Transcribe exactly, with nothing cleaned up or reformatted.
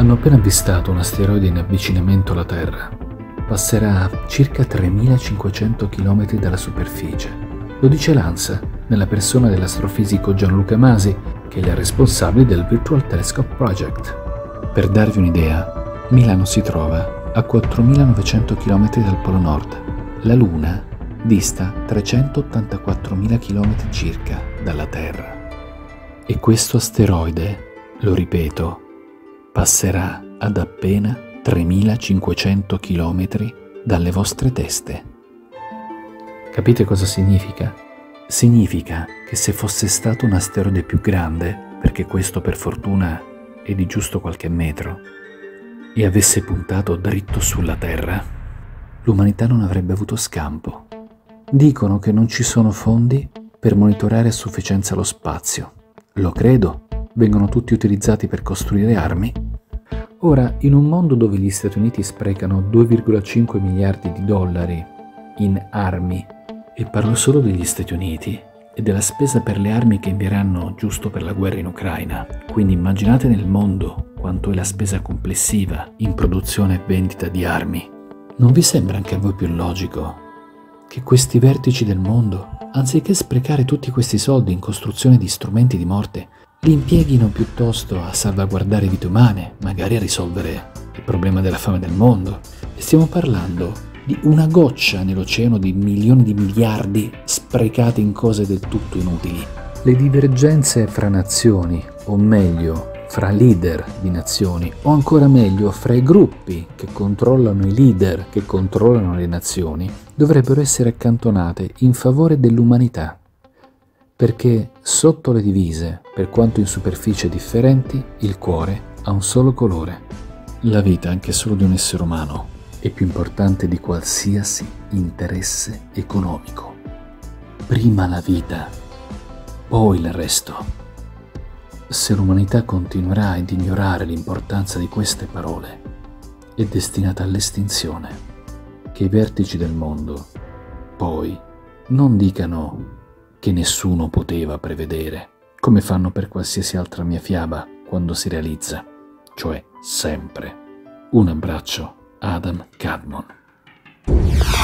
Hanno appena avvistato un asteroide in avvicinamento alla Terra. Passerà a circa tremilacinquecento chilometri dalla superficie. Lo dice l'ANSA, nella persona dell'astrofisico Gianluca Masi, che è il responsabile del Virtual Telescope Project. Per darvi un'idea, Milano si trova a quattromilanovecento chilometri dal Polo Nord. La Luna dista trecentottantaquattromila chilometri circa dalla Terra. E questo asteroide, lo ripeto, passerà ad appena tremilacinquecento chilometri dalle vostre teste. Capite cosa significa? Significa che se fosse stato un asteroide più grande, perché questo per fortuna è di giusto qualche metro, e avesse puntato dritto sulla Terra, l'umanità non avrebbe avuto scampo. Dicono che non ci sono fondi per monitorare a sufficienza lo spazio. Lo credo, vengono tutti utilizzati per costruire armi. Ora, in un mondo dove gli Stati Uniti sprecano due virgola cinque miliardi di dollari in armi, e parlo solo degli Stati Uniti e della spesa per le armi che invieranno giusto per la guerra in Ucraina, quindi immaginate nel mondo quanto è la spesa complessiva in produzione e vendita di armi. Non vi sembra anche a voi più logico che questi vertici del mondo, anziché sprecare tutti questi soldi in costruzione di strumenti di morte, li impieghino piuttosto a salvaguardare vite umane, magari a risolvere il problema della fame del mondo? E stiamo parlando di una goccia nell'oceano di milioni di miliardi sprecati in cose del tutto inutili. Le divergenze fra nazioni, o meglio, fra leader di nazioni, o ancora meglio, fra i gruppi che controllano i leader che controllano le nazioni, dovrebbero essere accantonate in favore dell'umanità. Perché sotto le divise, per quanto in superficie differenti, il cuore ha un solo colore. La vita, anche solo di un essere umano, è più importante di qualsiasi interesse economico. Prima la vita, poi il resto. Se l'umanità continuerà ad ignorare l'importanza di queste parole, è destinata all'estinzione. Che i vertici del mondo, poi, non dicano che nessuno poteva prevedere, come fanno per qualsiasi altra mia fiaba quando si realizza, cioè sempre. Un abbraccio, Adam Kadmon.